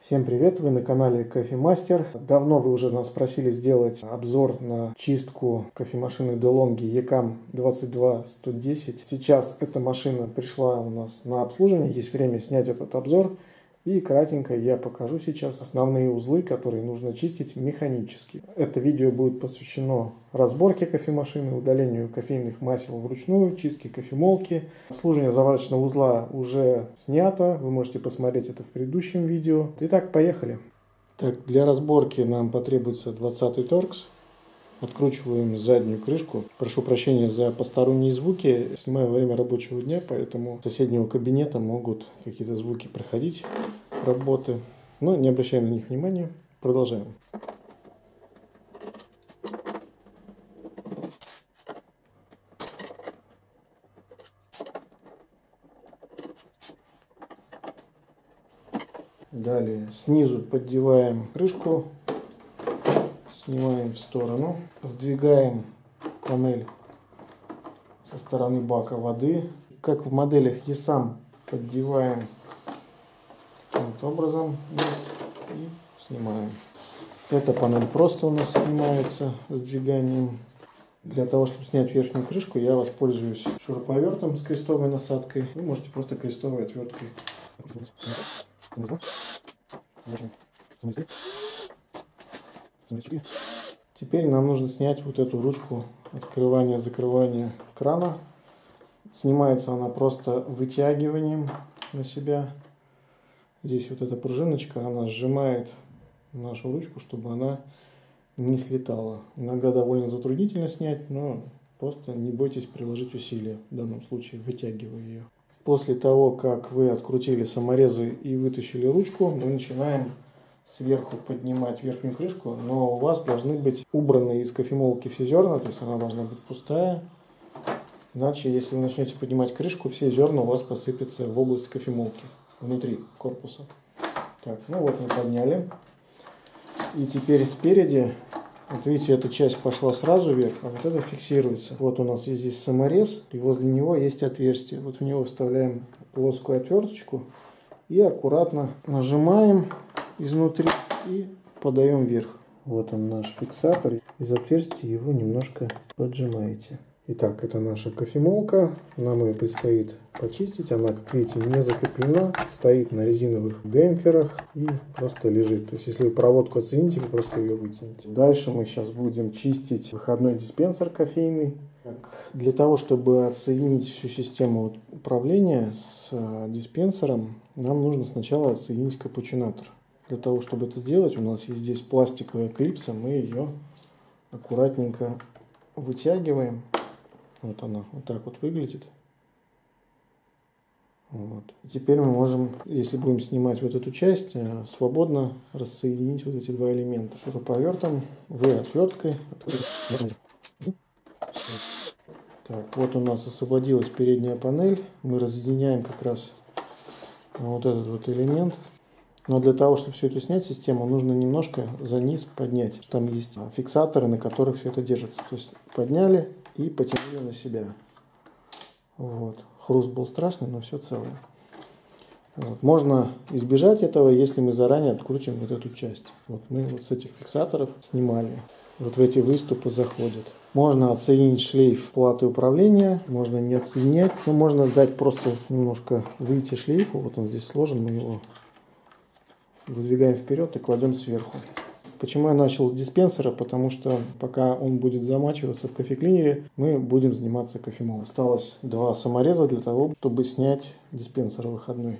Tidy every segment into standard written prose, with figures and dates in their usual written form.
Всем привет! Вы на канале Кофемастер. Давно вы уже нас просили сделать обзор на чистку кофемашины DeLonghi ECAM 22110. Сейчас эта машина пришла у нас на обслуживание, есть время снять этот обзор. И кратенько я покажу сейчас основные узлы, которые нужно чистить механически. Это видео будет посвящено разборке кофемашины, удалению кофейных масел вручную, чистке кофемолки. Обслуживание заварочного узла уже снято, вы можете посмотреть это в предыдущем видео. Итак, поехали. Так, для разборки нам потребуется 20-й торкс. Откручиваем заднюю крышку. Прошу прощения за посторонние звуки. Снимаю во время рабочего дня, поэтому с соседнего кабинета могут какие-то звуки проходить работы. Но не обращаем на них внимания. Продолжаем. Далее снизу поддеваем крышку. Снимаем в сторону, сдвигаем панель со стороны бака воды. Как в моделях ESAM, поддеваем таким образом и снимаем. Эта панель просто у нас снимается сдвиганием. Для того, чтобы снять верхнюю крышку, я воспользуюсь шуруповертом с крестовой насадкой. Вы можете просто крестовой отверткой. Теперь нам нужно снять вот эту ручку открывания-закрывания крана. Снимается она просто вытягиванием на себя. Здесь вот эта пружиночка, она сжимает нашу ручку, чтобы она не слетала. Иногда довольно затруднительно снять, но просто не бойтесь приложить усилия, в данном случае вытягивая ее. После того, как вы открутили саморезы и вытащили ручку, мы начинаем сверху поднимать верхнюю крышку, но у вас должны быть убраны из кофемолки все зерна, то есть она должна быть пустая. Иначе, если вы начнете поднимать крышку, все зерна у вас посыпятся в область кофемолки, внутри корпуса. Так, ну вот мы подняли. И теперь спереди, вот видите, эта часть пошла сразу вверх, а вот это фиксируется. Вот у нас есть здесь саморез, и возле него есть отверстие. Вот в него вставляем плоскую отверточку и аккуратно нажимаем изнутри и подаем вверх. Вот он наш фиксатор. Из отверстия его немножко поджимаете. Итак, это наша кофемолка. Нам ее предстоит почистить. Она, как видите, не закреплена. Стоит на резиновых демпферах и просто лежит. То есть, если вы проводку оцените, вы просто ее вытянете. Дальше мы сейчас будем чистить выходной диспенсер кофейный. Для того, чтобы отсоединить всю систему управления с диспенсером, нам нужно сначала отсоединить капучинатор. Для того, чтобы это сделать, у нас есть здесь пластиковая клипса, мы ее аккуратненько вытягиваем. Вот она, вот так вот выглядит. Вот. И теперь мы можем, если будем снимать вот эту часть, свободно рассоединить вот эти два элемента. Шуруповертом, отверткой. Так, вот у нас освободилась передняя панель. Мы разъединяем как раз вот этот вот элемент. Но для того, чтобы все это снять, систему нужно немножко за низ поднять. Там есть фиксаторы, на которых все это держится. То есть подняли и потянули на себя. Вот. Хруст был страшный, но все целое. Вот. Можно избежать этого, если мы заранее открутим вот эту часть. Вот мы вот с этих фиксаторов снимали. Вот в эти выступы заходят. Можно отсоединить шлейф платы управления, можно не отсоединять, но можно дать просто немножко выйти шлейфу. Вот он здесь сложен, мы его выдвигаем вперед и кладем сверху. Почему я начал с диспенсера? Потому что пока он будет замачиваться в кофеклинере, мы будем заниматься кофемолкой. Осталось два самореза для того, чтобы снять диспенсер выходной.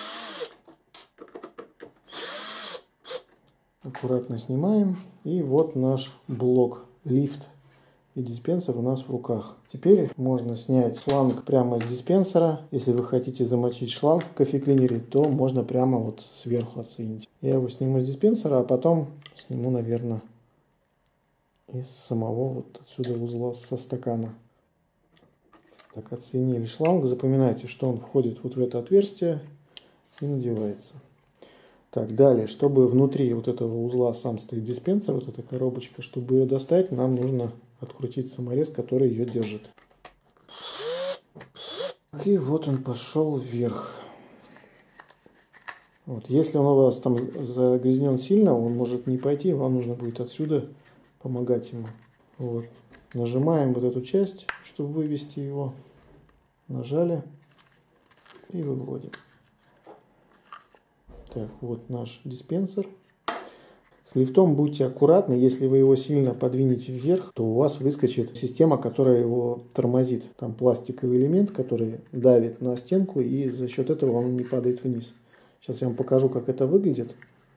Аккуратно снимаем. И вот наш блок лифт и диспенсер у нас в руках. Теперь можно снять шланг прямо с диспенсера. Если вы хотите замочить шланг в кофеклинере, то можно прямо вот сверху отсоединить. Я его сниму с диспенсера, а потом сниму, наверное, из самого вот отсюда узла со стакана. Так, отсоединили шланг. Запоминайте, что он входит вот в это отверстие и надевается. Так, далее, чтобы внутри вот этого узла сам стоит диспенсер, вот эта коробочка, чтобы ее достать, нам нужно открутить саморез, который ее держит. И вот он пошел вверх. Вот. Если он у вас там загрязнен сильно, он может не пойти, вам нужно будет отсюда помогать ему. Вот. Нажимаем вот эту часть, чтобы вывести его. Нажали и выводим. Так, вот наш диспенсер. С лифтом будьте аккуратны, если вы его сильно подвинете вверх, то у вас выскочит система, которая его тормозит. Там пластиковый элемент, который давит на стенку, и за счет этого он не падает вниз. Сейчас я вам покажу, как это выглядит.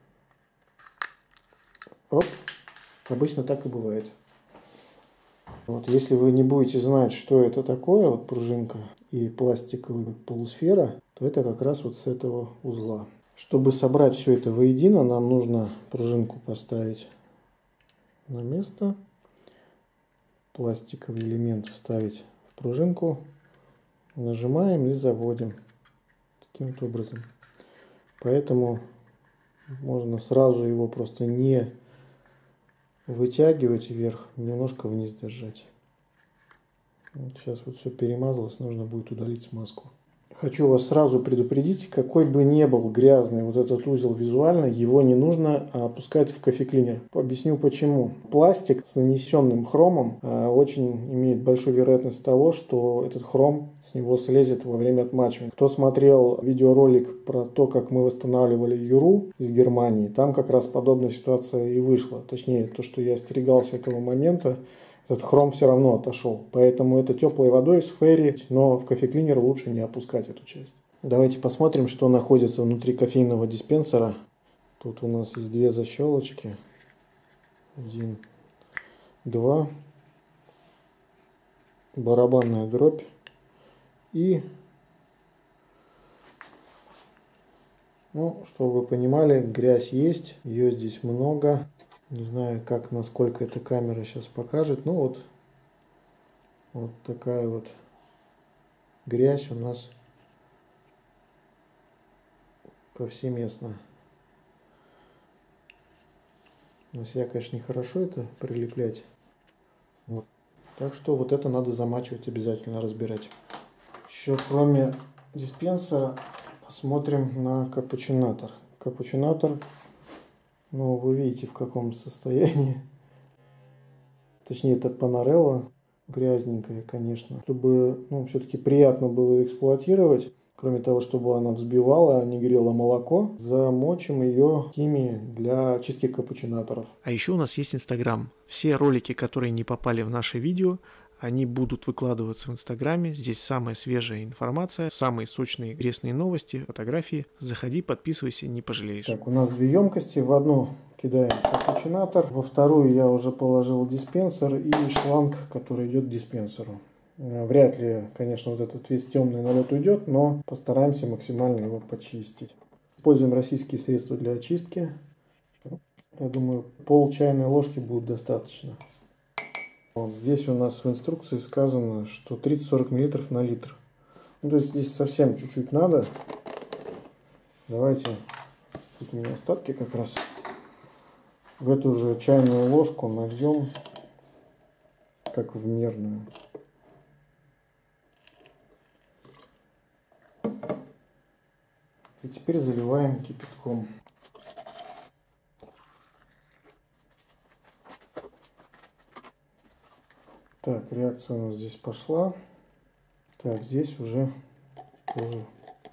Оп. Обычно так и бывает. Вот, если вы не будете знать, что это такое, вот пружинка и пластиковая полусфера, то это как раз вот с этого узла. Чтобы собрать все это воедино, нам нужно пружинку поставить на место, пластиковый элемент вставить в пружинку, нажимаем и заводим таким вот образом. Поэтому можно сразу его просто не вытягивать вверх, немножко вниз держать. Вот сейчас вот все перемазалось, нужно будет удалить смазку. Хочу вас сразу предупредить, какой бы ни был грязный вот этот узел визуально, его не нужно опускать в кофеклинер. Объясню почему. Пластик с нанесенным хромом очень имеет большую вероятность того, что этот хром с него слезет во время отмачивания. Кто смотрел видеоролик про то, как мы восстанавливали Юру из Германии, там как раз подобная ситуация и вышла. Точнее, то, что я остерегался этого момента, этот хром все равно отошел. Поэтому это теплой водой с фейри, но в кофеклинер лучше не опускать эту часть. Давайте посмотрим, что находится внутри кофейного диспенсера. Тут у нас есть две защелочки. 1, 2. Барабанная дробь. И, чтобы вы понимали, грязь есть. Ее здесь много. Не знаю, насколько эта камера сейчас покажет. Вот такая вот грязь у нас повсеместно. На себя, конечно, нехорошо это прилеплять. Вот. Так что вот это надо замачивать, обязательно разбирать. Еще кроме диспенсера посмотрим на капучинатор. Капучинатор, вы видите, в каком состоянии. Точнее, это панорелла грязненькая, конечно. Чтобы все-таки приятно было эксплуатировать, кроме того, чтобы она взбивала, не грела молоко, замочим ее химией для очистки капучинаторов. А еще у нас есть Инстаграм. Все ролики, которые не попали в наше видео, они будут выкладываться в Инстаграме. Здесь самая свежая информация, самые сочные грязные новости, фотографии. Заходи, подписывайся, не пожалеешь. Так, у нас две емкости. В одну кидаем капучинатор, во вторую я уже положил диспенсер и шланг, который идет к диспенсеру. Вряд ли, конечно, вот этот весь темный налет уйдет, но постараемся максимально его почистить. Используем российские средства для очистки. Я думаю, пол чайной ложки будет достаточно. Вот здесь у нас в инструкции сказано, что 30-40 мл на литр. То есть здесь совсем чуть-чуть надо. Давайте, тут у меня остатки как раз. В эту же чайную ложку нальем, как в мерную. И теперь заливаем кипятком. Так, реакция у нас здесь пошла. Так, здесь уже тоже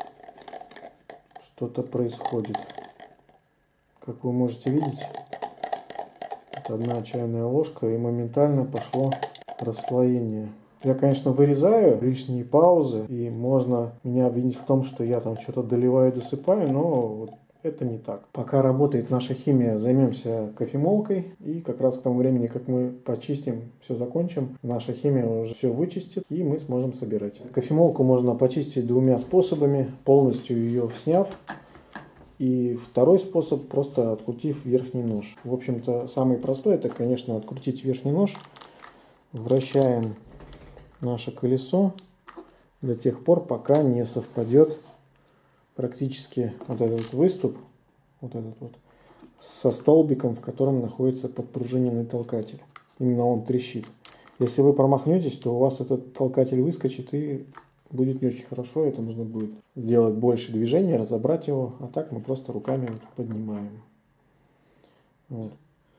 что-то происходит. Как вы можете видеть, это 1 чайная ложка, и моментально пошло расслоение. Я, конечно, вырезаю лишние паузы, и можно меня обвинить в том, что я там что-то доливаю, досыпаю, но вот это не так. Пока работает наша химия, займемся кофемолкой, и как раз к тому времени, как мы почистим, все закончим, наша химия уже все вычистит, и мы сможем собирать. Кофемолку можно почистить двумя способами, полностью ее сняв, и второй способ, просто открутив верхний нож. В общем-то, самый простой, это, конечно, открутить верхний нож, вращаем наше колесо до тех пор, пока не совпадет практически вот этот выступ, вот этот вот, со столбиком, в котором находится подпружиненный толкатель. Именно он трещит. Если вы промахнетесь, то у вас этот толкатель выскочит и будет не очень хорошо. Это нужно будет сделать больше движения, разобрать его. А так мы просто руками вот поднимаем. Вот.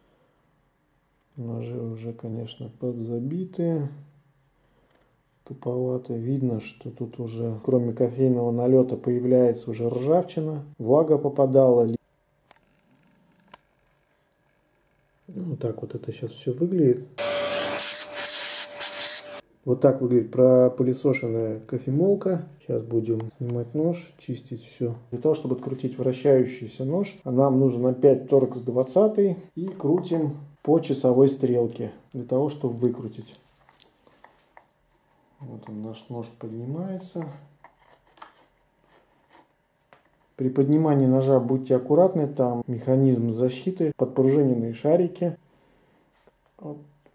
Ножи уже, конечно, подзабиты. Туповато. Видно, что тут уже, кроме кофейного налета, появляется уже ржавчина. Влага попадала. Вот так вот это сейчас все выглядит. Вот так выглядит пропылесошенная кофемолка. Сейчас будем снимать нож, чистить все. Для того, чтобы открутить вращающийся нож, нам нужен опять торкс 20 и крутим по часовой стрелке, для того, чтобы выкрутить. Вот он, наш нож поднимается. При поднимании ножа будьте аккуратны, там механизм защиты, подпружиненные шарики. Вот.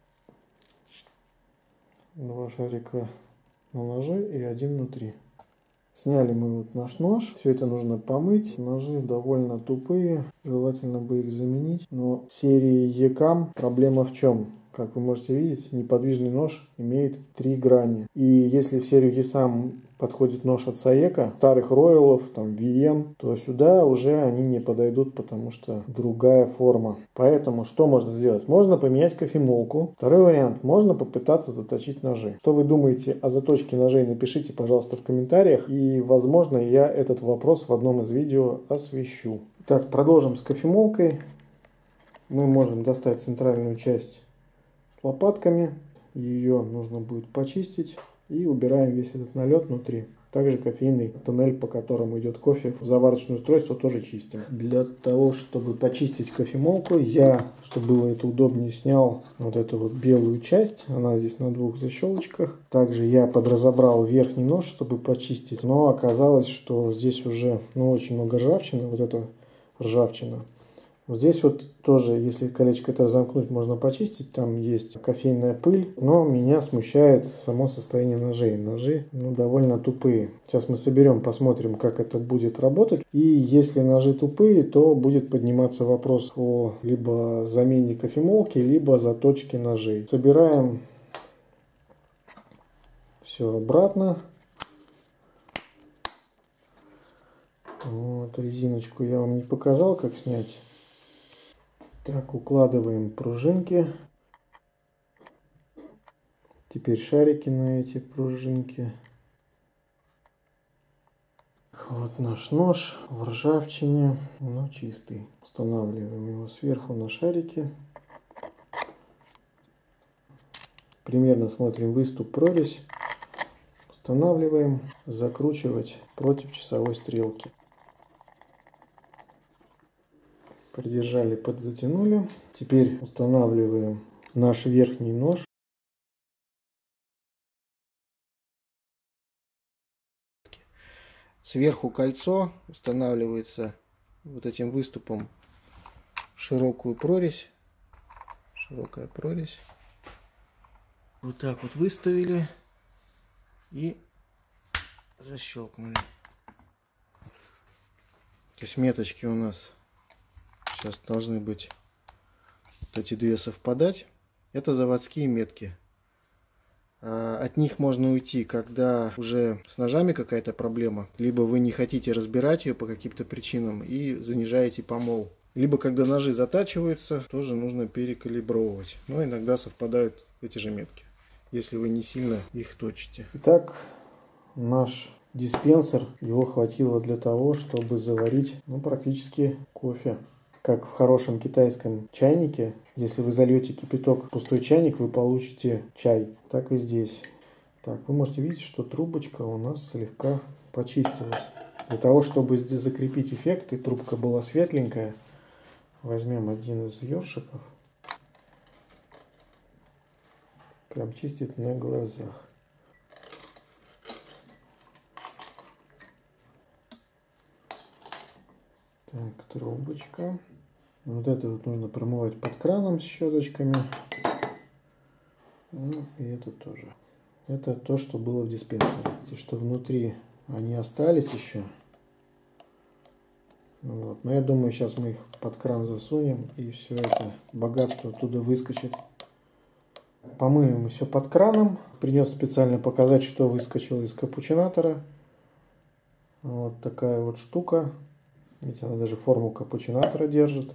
2 шарика на ноже и 1 внутри. Сняли мы вот наш нож. Все это нужно помыть. Ножи довольно тупые. Желательно бы их заменить. Но серии ECAM проблема в чем? Как вы можете видеть, неподвижный нож имеет 3 грани. И если в серию ESAM подходит нож от Saeco, старых роялов, там VM, то сюда уже они не подойдут, потому что другая форма. Поэтому что можно сделать? Можно поменять кофемолку. Второй вариант. Можно попытаться заточить ножи. Что вы думаете о заточке ножей, напишите, пожалуйста, в комментариях. И, возможно, я этот вопрос в одном из видео освещу. Так, продолжим с кофемолкой. Мы можем достать центральную часть лопатками. Ее нужно будет почистить. И убираем весь этот налет внутри. Также кофейный тоннель, по которому идет кофе, в заварочное устройство тоже чистим. Для того, чтобы почистить кофемолку, я, чтобы было это удобнее, снял вот эту вот белую часть. Она здесь на 2 защелочках. Также я подразобрал верхний нож, чтобы почистить. Но оказалось, что здесь уже очень много ржавчины. Вот эта ржавчина. Вот здесь вот тоже, если колечко это замкнуть, можно почистить. Там есть кофейная пыль. Но меня смущает само состояние ножей. Ножи довольно тупые. Сейчас мы соберем, посмотрим, как это будет работать. И если ножи тупые, то будет подниматься вопрос о либо замене кофемолки, либо заточке ножей. Собираем все обратно. Вот, резиночку я вам не показал, как снять. Так, укладываем пружинки. Теперь шарики на эти пружинки. Вот наш нож в ржавчине, но чистый. Устанавливаем его сверху на шарики. Примерно смотрим выступ, прорезь. Устанавливаем. Закручивать против часовой стрелки. Придержали, подзатянули. Теперь устанавливаем наш верхний нож. Сверху кольцо устанавливается вот этим выступом в широкую прорезь. Широкая прорезь. Вот так вот выставили и защелкнули. То есть меточки у нас сейчас должны быть вот эти 2 совпадать. Это заводские метки. От них можно уйти, когда уже с ножами какая-то проблема, либо вы не хотите разбирать ее по каким-то причинам и занижаете помол. Либо когда ножи затачиваются, тоже нужно перекалибровывать. Но иногда совпадают эти же метки, если вы не сильно их точите. Итак, наш диспенсер, его хватило для того, чтобы заварить практически кофе. Как в хорошем китайском чайнике, если вы зальете кипяток в пустой чайник, вы получите чай. Так и здесь. Так, вы можете видеть, что трубочка у нас слегка почистилась. Для того, чтобы здесь закрепить эффект, и трубка была светленькая, возьмем один из ёршиков. Прям чистит на глазах. Так, трубочка. Вот это вот нужно промывать под краном с щеточками. И это тоже. Это то, что было в диспенсере. То, что внутри они остались еще. Вот. Но я думаю, сейчас мы их под кран засунем, и все это богатство оттуда выскочит. Помыли мы все под краном. Принес специально показать, что выскочило из капучинатора. Вот такая вот штука. Видите, она даже форму капучинатора держит.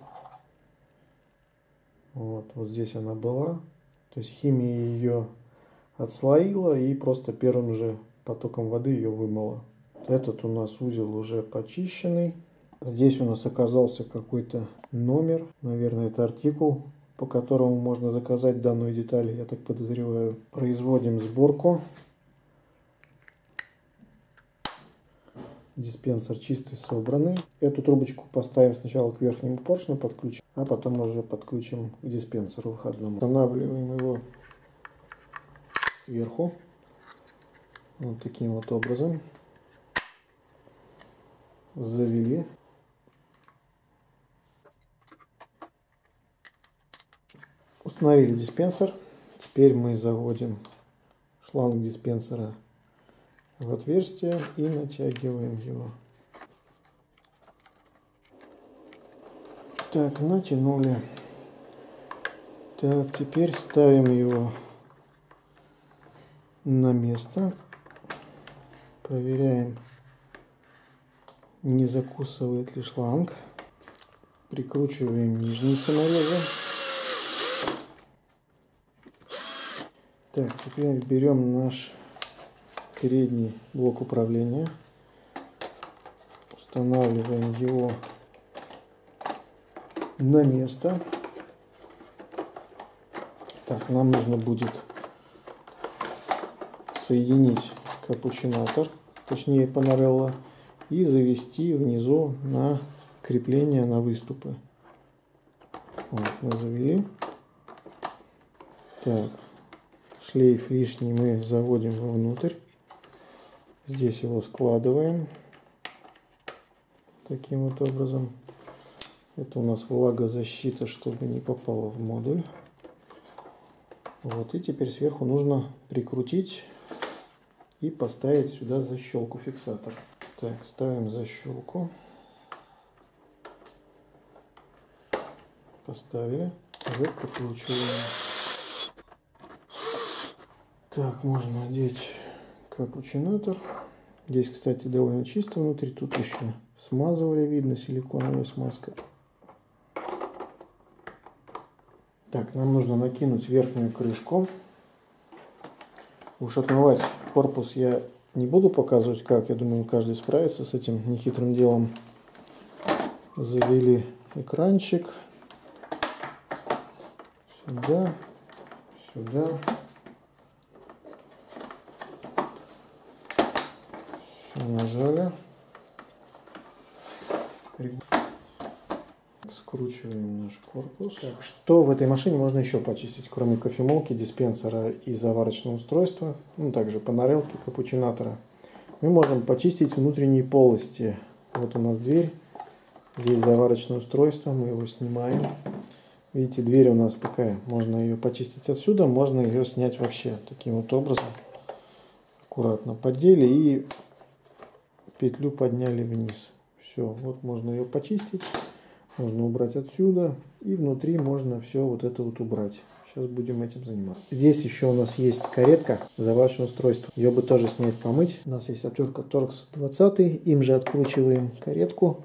Вот здесь она была. То есть химия ее отслоила и просто первым же потоком воды ее вымыла. Этот у нас узел уже почищенный. Здесь у нас оказался какой-то номер. Наверное, это артикул, по которому можно заказать данную деталь, я так подозреваю. Производим сборку. Диспенсер чистый, собранный. Эту трубочку поставим сначала к верхнему поршню, подключим, а потом уже подключим к диспенсеру выходному. Устанавливаем его сверху. Вот таким вот образом. Завели. Установили диспенсер. Теперь мы заводим шланг диспенсера в отверстие и натягиваем его. Так, натянули. Так, теперь ставим его на место. Проверяем, не закусывает ли шланг. Прикручиваем нижние саморезы. Так, теперь берем наш передний блок управления, устанавливаем его на место. Так, нам нужно будет соединить капучинатор, точнее панорелло, и завести внизу на крепление на выступы. Вот, мы завели. Так, шлейф лишний мы заводим вовнутрь. Здесь его складываем таким вот образом. Это у нас влагозащита, чтобы не попало в модуль. Вот, и теперь сверху нужно прикрутить и поставить сюда защелку фиксатор. Так, ставим защелку. Поставили. Закручиваем. Так, можно одеть капучинатор. Здесь, кстати, довольно чисто внутри. Тут еще смазывали, видно, силиконовая смазка. Так, нам нужно накинуть верхнюю крышку. Уж отмывать корпус я не буду показывать как. Я думаю, каждый справится с этим нехитрым делом. Завели экранчик. Сюда, сюда. Нажали, скручиваем наш корпус. Так, что в этой машине можно еще почистить, кроме кофемолки, диспенсера и заварочного устройства, ну также панорелки, капучинатора? Мы можем почистить внутренние полости. Вот у нас дверь, здесь заварочное устройство, мы его снимаем. Видите, дверь у нас такая, можно ее почистить отсюда, можно ее снять вообще таким вот образом. Аккуратно поддели и петлю подняли вниз. Все, вот можно ее почистить, можно убрать отсюда, и внутри можно все вот это вот убрать. Сейчас будем этим заниматься. Здесь еще у нас есть каретка, заварочное устройство. Ее бы тоже снять, помыть. У нас есть отвертка Torx 20, им же откручиваем каретку.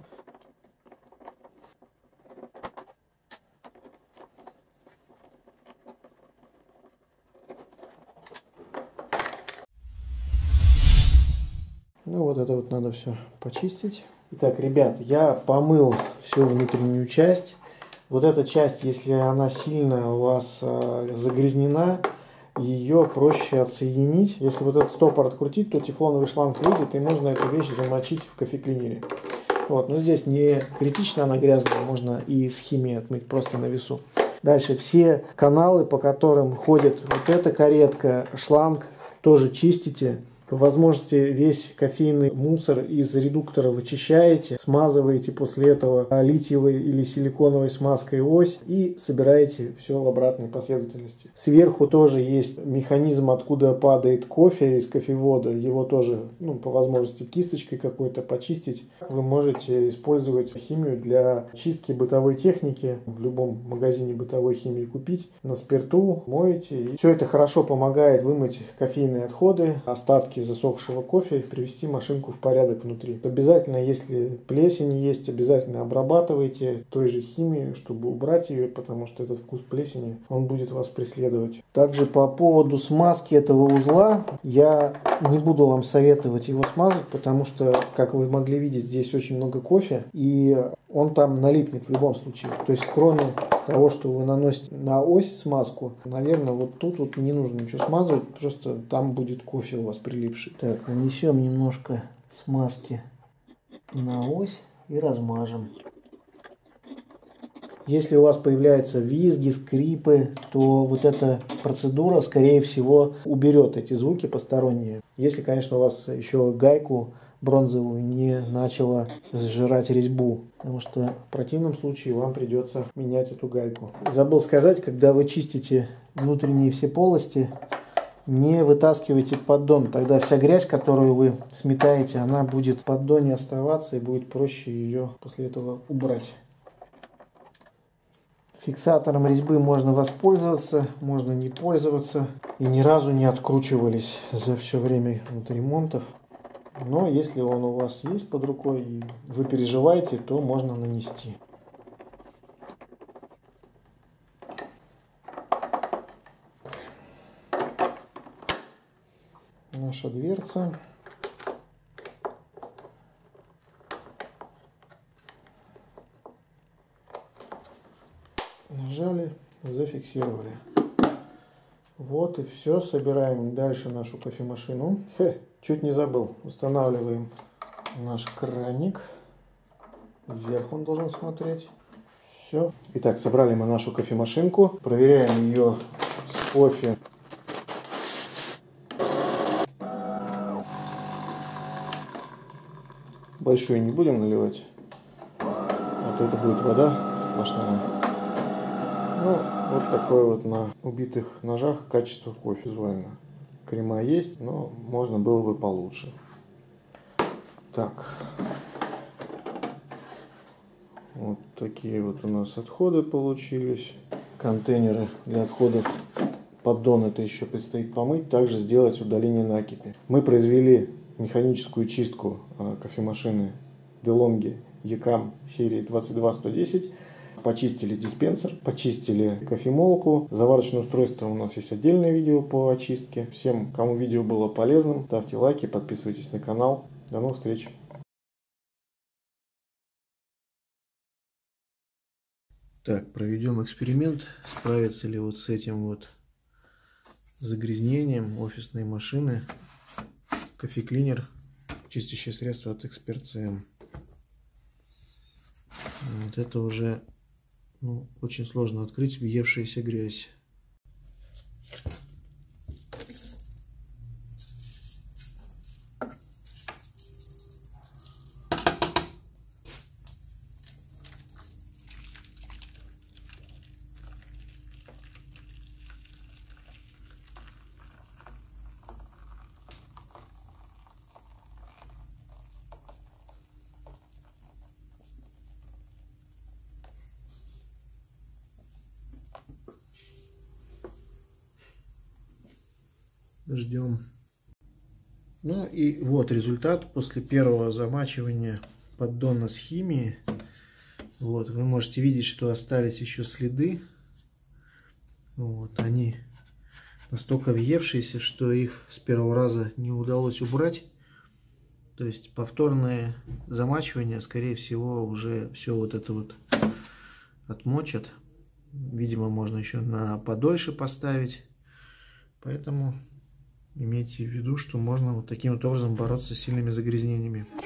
Ну вот это вот надо все почистить. Итак, ребят, я помыл всю внутреннюю часть. Вот эта часть, если она сильно у вас загрязнена, ее проще отсоединить. Если вот этот стопор открутить, то тефлоновый шланг выйдет, и можно эту вещь замочить в кофеклинере. Вот, но здесь не критично она грязная, можно и с химией отмыть просто на весу. Дальше все каналы, по которым ходит вот эта каретка, шланг, тоже чистите. По возможности весь кофейный мусор из редуктора вычищаете, смазываете после этого литиевой или силиконовой смазкой ось и собираете все в обратной последовательности. Сверху тоже есть механизм, откуда падает кофе из кофевода. Его тоже, по возможности кисточкой какой-то почистить. Вы можете использовать химию для чистки бытовой техники. В любом магазине бытовой химии купить. На спирту моете. И все это хорошо помогает вымыть кофейные отходы, остатки засохшего кофе и привести машинку в порядок внутри. Обязательно, если плесень есть, обязательно обрабатывайте той же химией, чтобы убрать ее, потому что этот вкус плесени, он будет вас преследовать. Также по поводу смазки этого узла, я не буду вам советовать его смазать, потому что, как вы могли видеть, здесь очень много кофе, и он там налипнет в любом случае. То есть, кроме того, что вы наносите на ось смазку, наверное, вот тут вот не нужно ничего смазывать, просто там будет кофе у вас прилипший. Так, нанесем немножко смазки на ось и размажем. Если у вас появляются визги, скрипы, то вот эта процедура, скорее всего, уберет эти звуки посторонние. Если, конечно, у вас еще гайку бронзовую не начала сжирать резьбу, потому что в противном случае вам придется менять эту гайку. Забыл сказать, когда вы чистите внутренние все полости, не вытаскивайте поддон, тогда вся грязь, которую вы сметаете, она будет в поддоне оставаться и будет проще ее после этого убрать. Фиксатором резьбы можно воспользоваться, можно не пользоваться. И ни разу не откручивались за все время ремонтов. Но если он у вас есть под рукой и вы переживаете, то можно нанести. Наша дверца. Нажали, зафиксировали. Вот и все. Собираем дальше нашу кофемашину. Чуть не забыл. Устанавливаем наш краник. Вверх он должен смотреть. Все. Итак, собрали мы нашу кофемашинку. Проверяем ее с кофе. Большую не будем наливать. А то это будет вода сплошная. Ну, вот такое вот на убитых ножах качество кофе визуально. Крема есть, но можно было бы получше. Так. Вот такие вот у нас отходы получились. Контейнеры для отходов. Поддон это еще предстоит помыть. Также сделать удаление накипи. Мы произвели механическую чистку кофемашины DeLonghi Yacam серии 22110. Почистили диспенсер, почистили кофемолку. Заварочное устройство у нас есть отдельное видео по очистке. Всем, кому видео было полезным, ставьте лайки, подписывайтесь на канал. До новых встреч! Так, проведем эксперимент. Справится ли вот с этим вот загрязнением офисной машины кофе-клинер, чистящее средство от Expert CM. Вот это уже очень сложно открыть въевшаяся грязь. Ждем. Ну и вот результат после первого замачивания поддона с химией. Вот, вы можете видеть, что остались еще следы. Вот, они настолько въевшиеся, что их с первого раза не удалось убрать. То есть повторное замачивание, скорее всего, уже все вот это вот отмочат. Видимо, можно еще на подольше поставить. Поэтому имейте в виду, что можно вот таким вот образом бороться с сильными загрязнениями.